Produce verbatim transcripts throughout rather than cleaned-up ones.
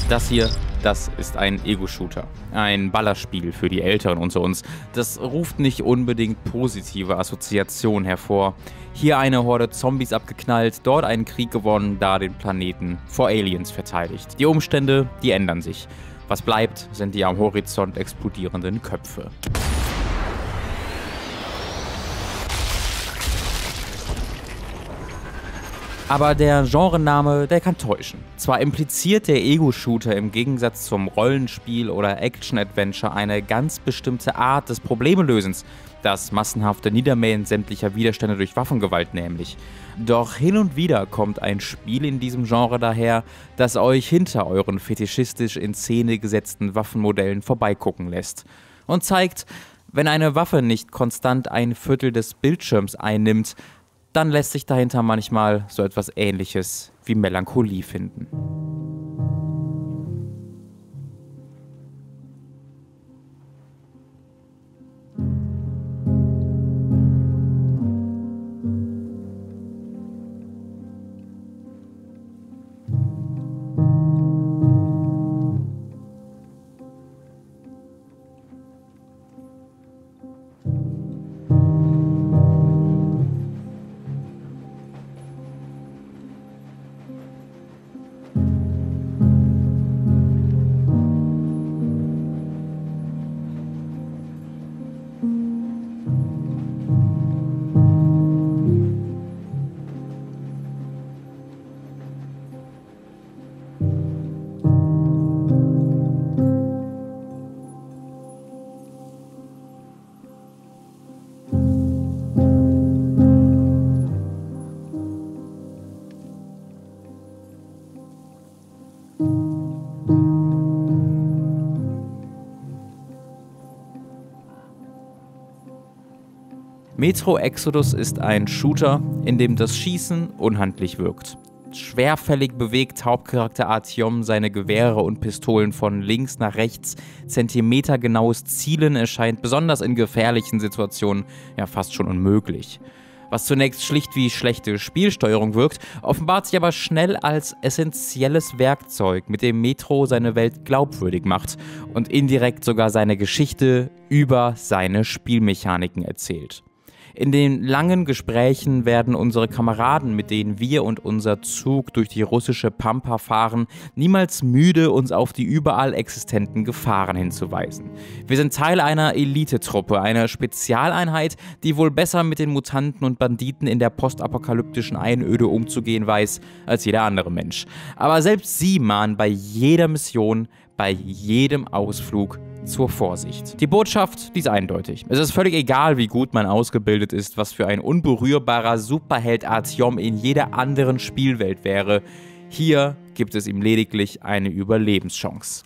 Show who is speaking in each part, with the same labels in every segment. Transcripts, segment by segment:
Speaker 1: Das hier, das ist ein Ego-Shooter. Ein Ballerspiel für die Älteren unter uns. Das ruft nicht unbedingt positive Assoziationen hervor. Hier eine Horde Zombies abgeknallt, dort einen Krieg gewonnen, da den Planeten vor Aliens verteidigt. Die Umstände, die ändern sich. Was bleibt, sind die am Horizont explodierenden Köpfe. Aber der Genrename, der kann täuschen. Zwar impliziert der Ego-Shooter im Gegensatz zum Rollenspiel oder Action-Adventure eine ganz bestimmte Art des Problemelösens, das massenhafte Niedermähen sämtlicher Widerstände durch Waffengewalt nämlich. Doch hin und wieder kommt ein Spiel in diesem Genre daher, das euch hinter euren fetischistisch in Szene gesetzten Waffenmodellen vorbeigucken lässt. Und zeigt, wenn eine Waffe nicht konstant ein Viertel des Bildschirms einnimmt, dann lässt sich dahinter manchmal so etwas Ähnliches wie Melancholie finden. Metro Exodus ist ein Shooter, in dem das Schießen unhandlich wirkt. Schwerfällig bewegt Hauptcharakter Artyom seine Gewehre und Pistolen von links nach rechts. Zentimetergenaues Zielen erscheint besonders in gefährlichen Situationen ja fast schon unmöglich. Was zunächst schlicht wie schlechte Spielsteuerung wirkt, offenbart sich aber schnell als essentielles Werkzeug, mit dem Metro seine Welt glaubwürdig macht und indirekt sogar seine Geschichte über seine Spielmechaniken erzählt. In den langen Gesprächen werden unsere Kameraden, mit denen wir und unser Zug durch die russische Pampa fahren, niemals müde, uns auf die überall existenten Gefahren hinzuweisen. Wir sind Teil einer Elitetruppe, einer Spezialeinheit, die wohl besser mit den Mutanten und Banditen in der postapokalyptischen Einöde umzugehen weiß, als jeder andere Mensch. Aber selbst sie mahnen bei jeder Mission, bei jedem Ausflug zur Vorsicht. Die Botschaft, die ist eindeutig. Es ist völlig egal, wie gut man ausgebildet ist, was für ein unberührbarer Superheld Artyom in jeder anderen Spielwelt wäre. Hier gibt es ihm lediglich eine Überlebenschance.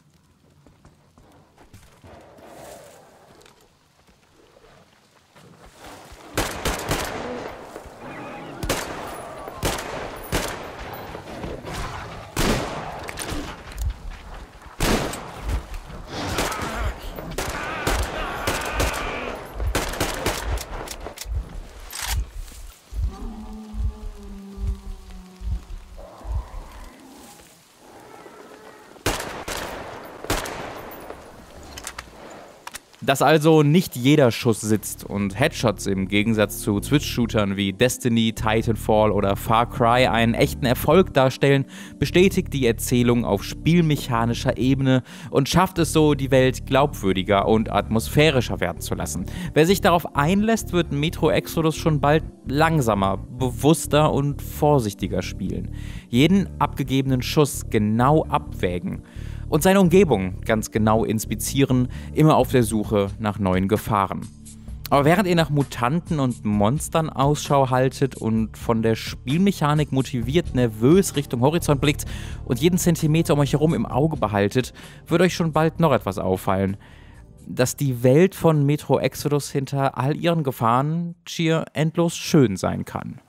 Speaker 1: Dass also nicht jeder Schuss sitzt und Headshots im Gegensatz zu Switch-Shootern wie Destiny, Titanfall oder Far Cry einen echten Erfolg darstellen, bestätigt die Erzählung auf spielmechanischer Ebene und schafft es so, die Welt glaubwürdiger und atmosphärischer werden zu lassen. Wer sich darauf einlässt, wird Metro Exodus schon bald langsamer, bewusster und vorsichtiger spielen. Jeden abgegebenen Schuss genau abwägen. Und seine Umgebung ganz genau inspizieren, immer auf der Suche nach neuen Gefahren. Aber während ihr nach Mutanten und Monstern Ausschau haltet und von der Spielmechanik motiviert nervös Richtung Horizont blickt und jeden Zentimeter um euch herum im Auge behaltet, wird euch schon bald noch etwas auffallen. Dass die Welt von Metro Exodus hinter all ihren Gefahren schier endlos schön sein kann.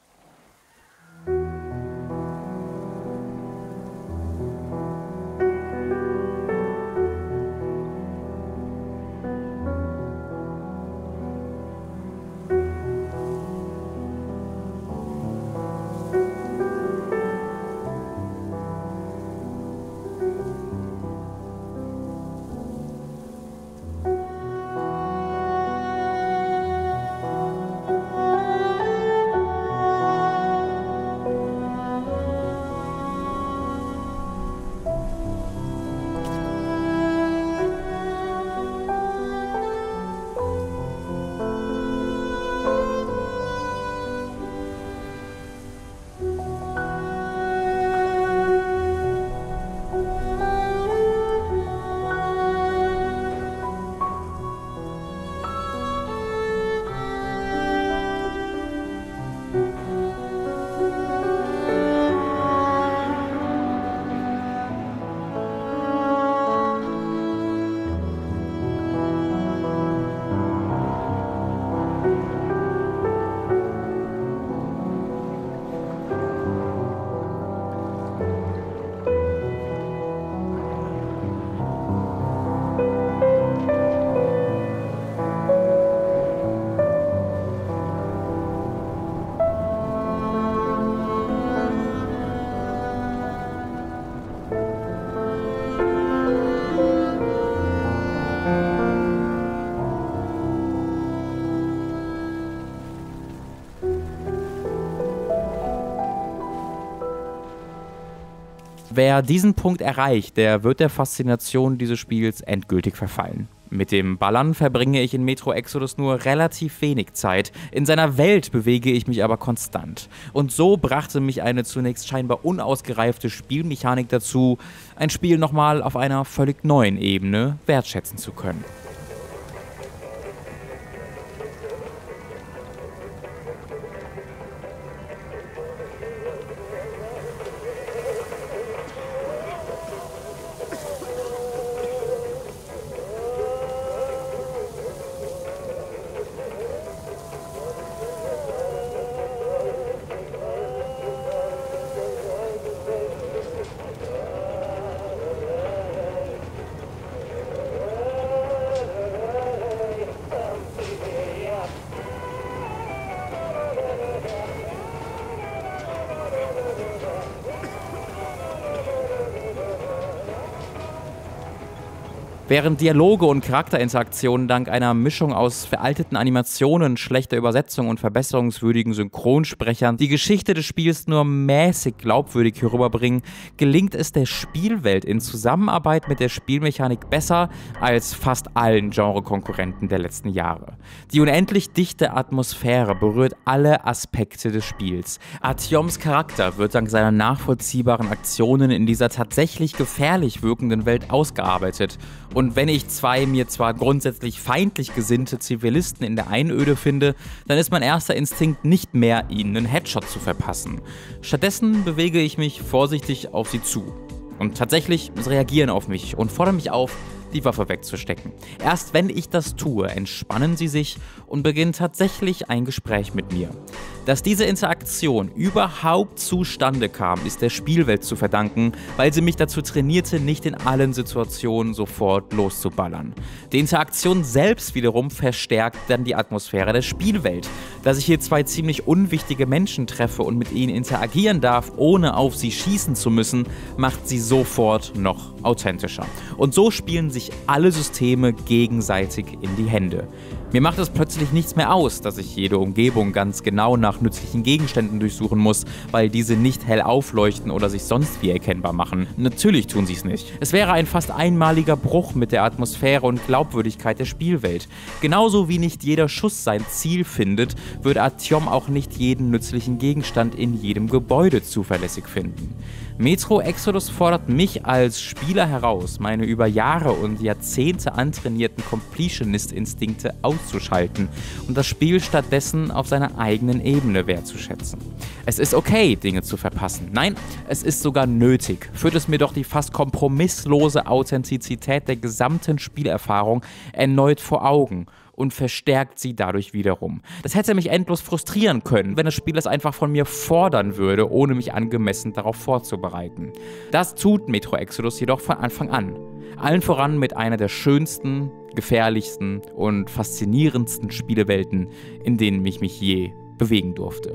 Speaker 1: Wer diesen Punkt erreicht, der wird der Faszination dieses Spiels endgültig verfallen. Mit dem Ballern verbringe ich in Metro Exodus nur relativ wenig Zeit, in seiner Welt bewege ich mich aber konstant. Und so brachte mich eine zunächst scheinbar unausgereifte Spielmechanik dazu, ein Spiel nochmal auf einer völlig neuen Ebene wertschätzen zu können. Während Dialoge und Charakterinteraktionen dank einer Mischung aus veralteten Animationen, schlechter Übersetzung und verbesserungswürdigen Synchronsprechern die Geschichte des Spiels nur mäßig glaubwürdig herüberbringen, gelingt es der Spielwelt in Zusammenarbeit mit der Spielmechanik besser als fast allen Genrekonkurrenten der letzten Jahre. Die unendlich dichte Atmosphäre berührt alle Aspekte des Spiels. Artyoms Charakter wird dank seiner nachvollziehbaren Aktionen in dieser tatsächlich gefährlich wirkenden Welt ausgearbeitet. Und wenn ich zwei mir zwar grundsätzlich feindlich gesinnte Zivilisten in der Einöde finde, dann ist mein erster Instinkt nicht mehr, ihnen einen Headshot zu verpassen. Stattdessen bewege ich mich vorsichtig auf sie zu. Und tatsächlich, sie reagieren auf mich und fordern mich auf, die Waffe wegzustecken. Erst wenn ich das tue, entspannen sie sich und beginnen tatsächlich ein Gespräch mit mir. Dass diese Interaktion überhaupt zustande kam, ist der Spielwelt zu verdanken, weil sie mich dazu trainierte, nicht in allen Situationen sofort loszuballern. Die Interaktion selbst wiederum verstärkt dann die Atmosphäre der Spielwelt. Dass ich hier zwei ziemlich unwichtige Menschen treffe und mit ihnen interagieren darf, ohne auf sie schießen zu müssen, macht sie sofort noch authentischer. Und so spielen sich alle Systeme gegenseitig in die Hände. Mir macht es plötzlich nichts mehr aus, dass ich jede Umgebung ganz genau nach nützlichen Gegenständen durchsuchen muss, weil diese nicht hell aufleuchten oder sich sonst wie erkennbar machen. Natürlich tun sie es nicht. Es wäre ein fast einmaliger Bruch mit der Atmosphäre und Glaubwürdigkeit der Spielwelt. Genauso wie nicht jeder Schuss sein Ziel findet, wird Artyom auch nicht jeden nützlichen Gegenstand in jedem Gebäude zuverlässig finden. Metro Exodus fordert mich als Spieler heraus, meine über Jahre und Jahrzehnte antrainierten Completionist-Instinkte auszuschalten und das Spiel stattdessen auf seiner eigenen Ebene wertzuschätzen. Es ist okay, Dinge zu verpassen. Nein, es ist sogar nötig. Führt es mir doch die fast kompromisslose Authentizität der gesamten Spielerfahrung erneut vor Augen und verstärkt sie dadurch wiederum. Das hätte mich endlos frustrieren können, wenn das Spiel es einfach von mir fordern würde, ohne mich angemessen darauf vorzubereiten. Das tut Metro Exodus jedoch von Anfang an. Allen voran mit einer der schönsten, gefährlichsten und faszinierendsten Spielewelten, in denen ich mich je bewegen durfte.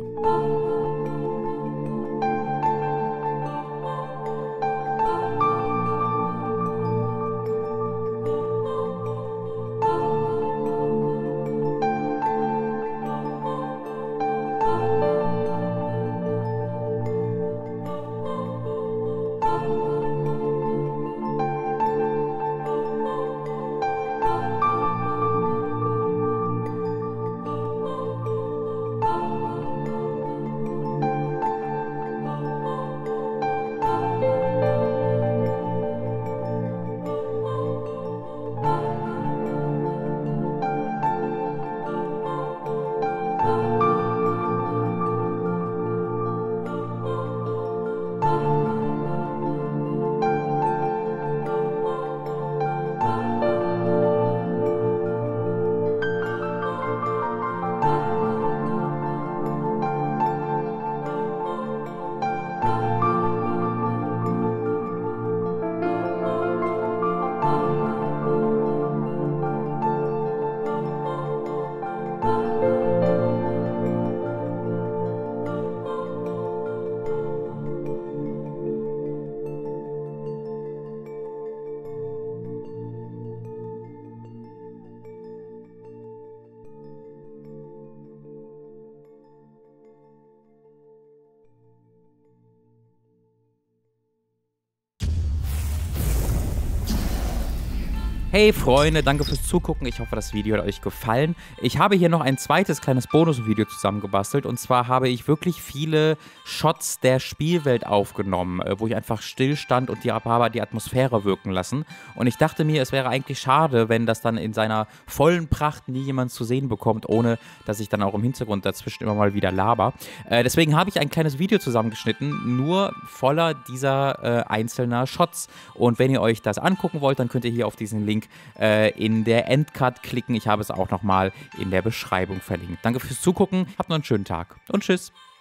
Speaker 1: Hey Freunde, danke fürs Zugucken. Ich hoffe, das Video hat euch gefallen. Ich habe hier noch ein zweites kleines Bonusvideo zusammengebastelt. Und zwar habe ich wirklich viele Shots der Spielwelt aufgenommen, wo ich einfach still stand und die aber die Atmosphäre wirken lassen. Und ich dachte mir, es wäre eigentlich schade, wenn das dann in seiner vollen Pracht nie jemand zu sehen bekommt, ohne dass ich dann auch im Hintergrund dazwischen immer mal wieder laber. Äh, deswegen habe ich ein kleines Video zusammengeschnitten, nur voller dieser äh, einzelner Shots. Und wenn ihr euch das angucken wollt, dann könnt ihr hier auf diesen Link äh, in der Endcard klicken. Ich habe es auch nochmal in der Beschreibung verlinkt. Danke fürs Zugucken, habt noch einen schönen Tag und tschüss.